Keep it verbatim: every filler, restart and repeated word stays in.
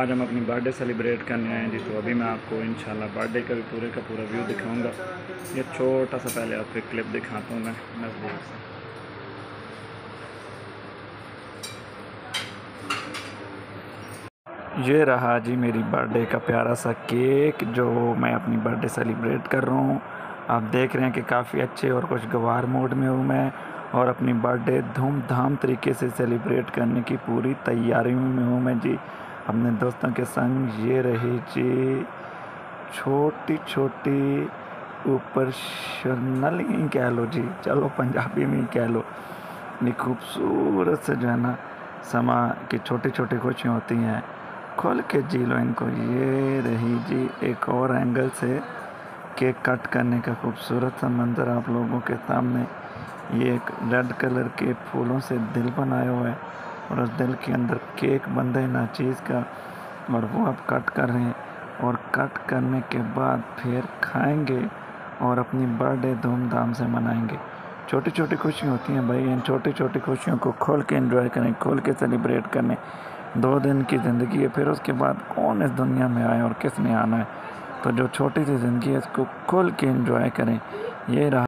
आज हम अपनी बर्थडे सेलिब्रेट करने आए हैं जी। तो अभी मैं आपको इंशाल्लाह बर्थडे का भी पूरे का पूरा व्यू दिखाऊंगा। ये छोटा सा पहले आपको एक क्लिप दिखाता हूँ मैं नज़दीक से। ये रहा जी मेरी बर्थडे का प्यारा सा केक जो मैं अपनी बर्थडे सेलिब्रेट कर रहा हूँ। आप देख रहे हैं कि काफ़ी अच्छे और खुशगवार मूड में हूँ मैं, और अपनी बर्थडे धूमधाम तरीके से सेलिब्रेट करने की पूरी तैयारियों में हूँ मैं जी, अपने दोस्तों के संग। ये रही जी छोटी छोटी ऊपर शर्नल ही कह लो जी, चलो पंजाबी में ही कह लो, इतनी खूबसूरत से जो है ना समा की छोटी छोटी खुशियाँ होती हैं, खोल के जी लो इनको। ये रही जी एक और एंगल से केक कट करने का खूबसूरत सा मंज़र आप लोगों के सामने। ये एक रेड कलर के फूलों से दिल बनाया हुआ है, और उस दिल के अंदर केक बंधा है ना चीज़ का, और वो आप कट कर रहे हैं, और कट करने के बाद फिर खाएंगे और अपनी बर्थडे धूमधाम से मनाएंगे। छोटी छोटी खुशियाँ होती हैं भाई, इन छोटी छोटी खुशियों को खोल के एंजॉय करें, खोल के सेलिब्रेट करें। दो दिन की ज़िंदगी है, फिर उसके बाद कौन इस दुनिया में आया और किसने आना है, तो जो छोटी सी ज़िंदगी है इसको खोल के एंजॉय करें। ये रहा